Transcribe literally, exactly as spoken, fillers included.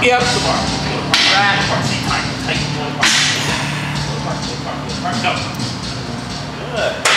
Yep. Lower part. Lower part. Grab the part. Same time. Tighten lower part. Lower part. Lower part. Lower part. Go. Good.